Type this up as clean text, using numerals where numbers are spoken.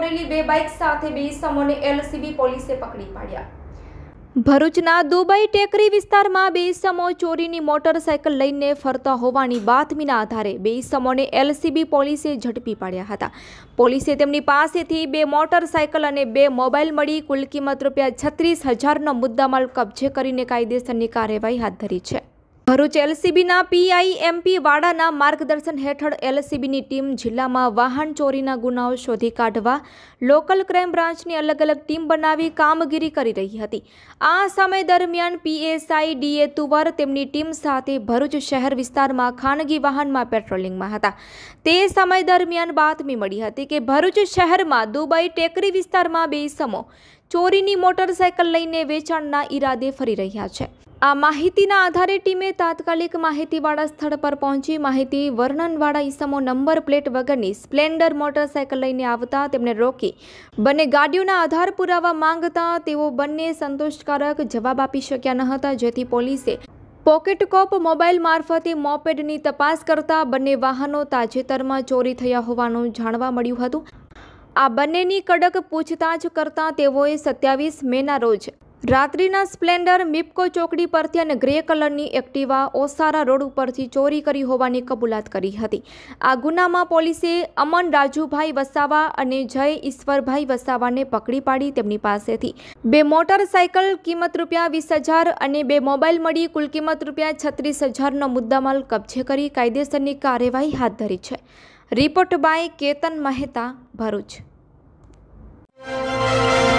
ભરેલી 2 બાઇક સાથે 2 ઇસમોને એલસીબી પોલીસે પકડી પાડ્યા। ભરૂચના દુબઈ ટેકરી વિસ્તારમાં 2 ઇસમો ચોરીની મોટરસાયકલ લઈને ફરતા હોવાની બાતમીના આધારે 2 ઇસમોને એલસીબી પોલીસે ઝડપી પાડ્યા હતા। પોલીસે તેમની પાસેથી 2 મોટરસાયકલ અને 2 મોબાઈલ મળી કુલ કિંમત ₹36,000નો મુદ્દામાલ કબજે કરીને કાયદેસરની કાર્યવાહી હાથ ધરી છે। ભરૂચ એલસીબીના પીઆઈ એમપી વાડાના માર્ગદર્શન હેઠળ એલસીબીની ટીમ જિલ્લામાં વાહન ચોરીના ગુનાઓ શોધી કાઢવા લોકલ ક્રાઇમ બ્રાન્ચની અલગ અલગ ટીમ બનાવી કામગીરી કરી રહી હતી। આ સમય દરમિયાન પીએસઆઈ ડીએ તુવર તેમની ટીમ સાથે ભરૂચ શહેર વિસ્તારમાં ખાનગી વાહનમાં પેટ્રોલિંગમાં હતા। તે સમય દરમિયાન બાતમી મળી હતી કે ભરૂચ શહેરમાં દુબઈ ટેકરી વિસ્તારમાં 2 ઇસમો ચોરીની મોટરસાયકલ લઈને વેચાણના ઈરાદે ફરી રહ્યા છે। આ માહિતીના આધારે ટીમે તાત્કાલિક માહિતીવાળા સ્થળ પર પહોંચી માહિતી વર્ણનવાળા ઇસમો નંબર પ્લેટ વગરની સ્પ્લેન્ડર મોટરસાયકલ લઈને આવતા તેમને રોકી બંને ગાડીઓના આધાર પુરાવા માંગતા તેઓ બંને સંતોષકારક જવાબ આપી શક્યા ન હતા, જેથી પોલીસે પોકેટકોપ મોબાઈલ મારફતે મોપેડની તપાસ કરતા બંને વાહનો તાજેતરમાં ચોરી થયા હોવાનું જાણવા મળ્યું હતું। આ બંનેની કડક પૂછતાછ કરતા તેઓએ 27 મેના રોજ રાત્રિના સ્પ્લેન્ડર મિપકો ચોકડી પરથી અને ગ્રે કલરની એક્ટિવા ઓસારા રોડ ઉપરથી ચોરી કરી હોવાની કબૂલાત કરી હતી। આ ગુનામાં પોલીસે અમન રાજુભાઈ વસાવા અને જય ઈશ્વરભાઈ વસાવાને પકડી પાડી તેમની પાસેથી 2 મોટરસાયકલ કિંમત ₹20,000 અને 2 મોબાઈલ મળી કુલ કિંમત ₹36,000નો મુદ્દામાલ કબજે કરી કાયદેસરની કાર્યવાહી હાથ ધરી છે। Report by Ketan Mehta, Bharuch.